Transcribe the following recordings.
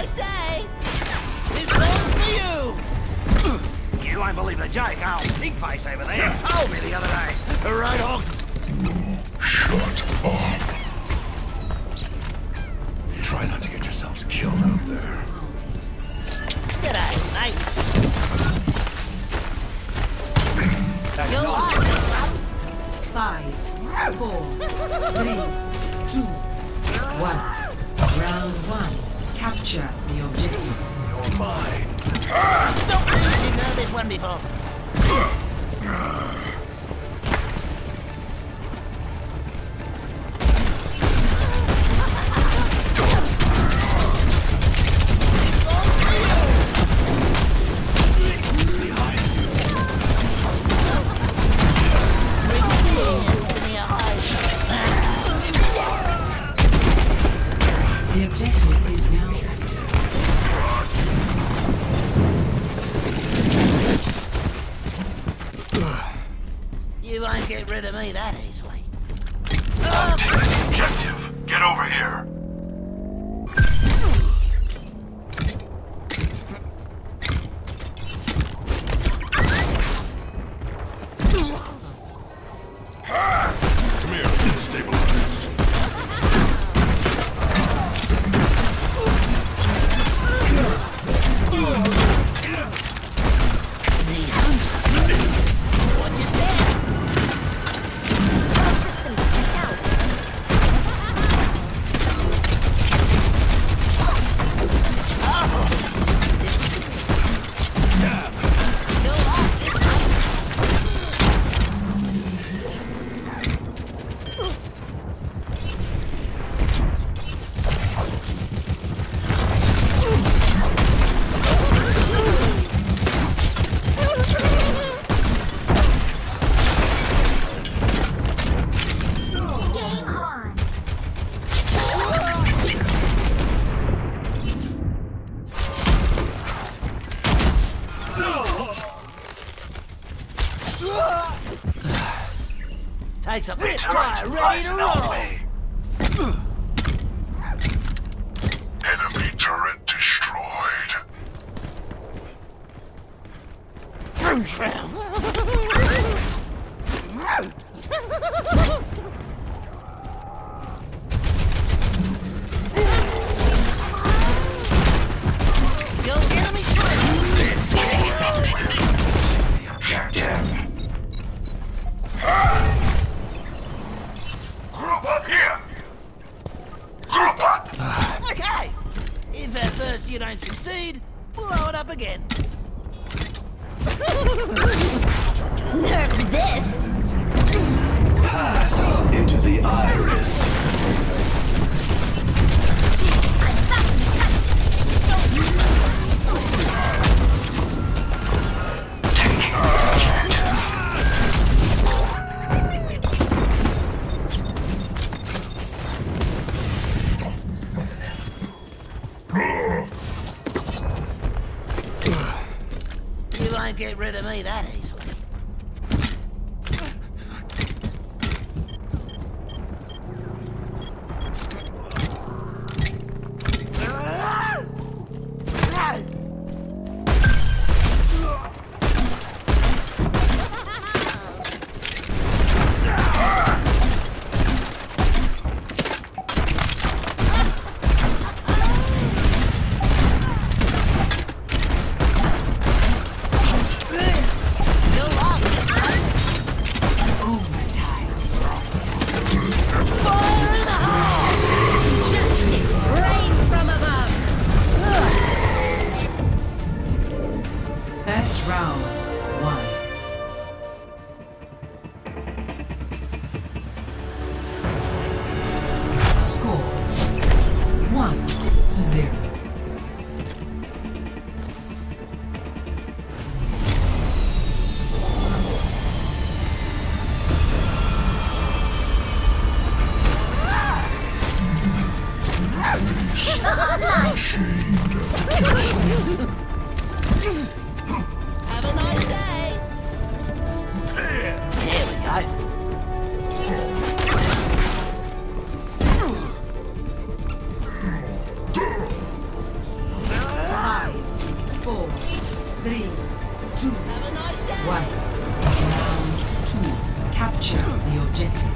nice day. This one's for you. You won't believe the joke. Oh, big face over there told me the other day. Right on. Shut up. Try not to get yourselves killed out there. G'day, mate. Go on. 5, 4, 3, 2, 1. Round 1. Capture the objective. You're mine. Stop! You've heard this one before. The objective is now active. You won't get rid of me that easily. I'm taking the objective. Get over here. Come here, stabilized. The hunter. Watch his back. Takes a bit tire, ready to roll. Enemy turret destroyed. Go enemy Objective. Group up here. Group up. Okay. If at first you don't succeed, blow it up again. Nerf this! Pass into the iris. You won't get rid of me that easily. 3, 2, Have a nice day. 1. Round 2. Capture the objective.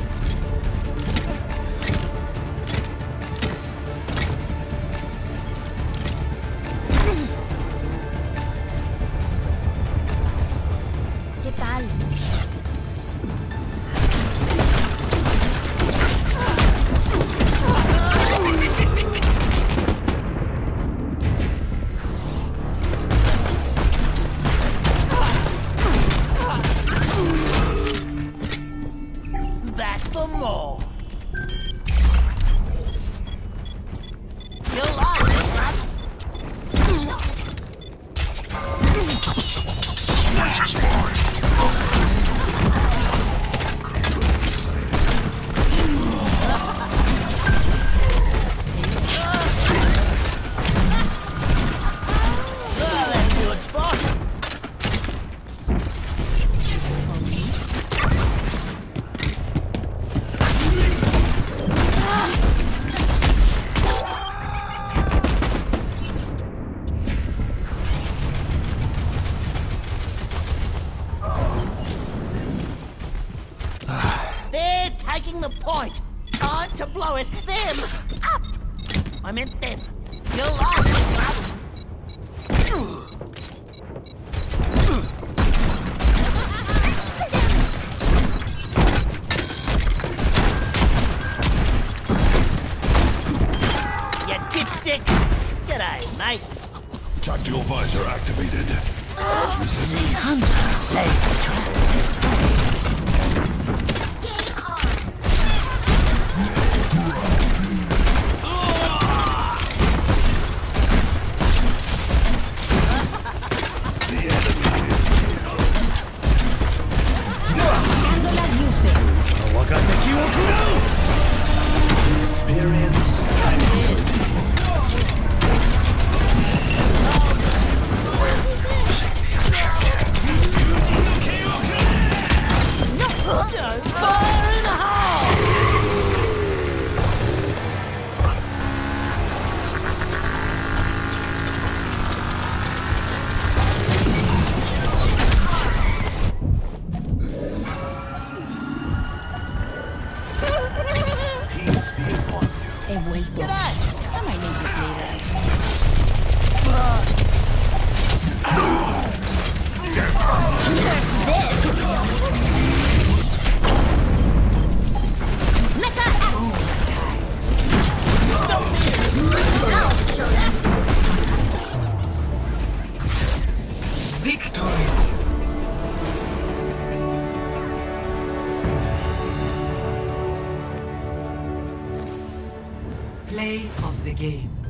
¿Qué tal? Back for more. You'll like this one. Which is mine. Oh, that's a good spot. They're taking the point. Time to blow it. Them up. I meant them. You'll like this one. You dipstick. G'day, mate. Tactical visor activated. Experience tranquility. Don't fire in the hole. Peace be upon you. He vuelto. G'day. I might need this later. Victory! Play of the game.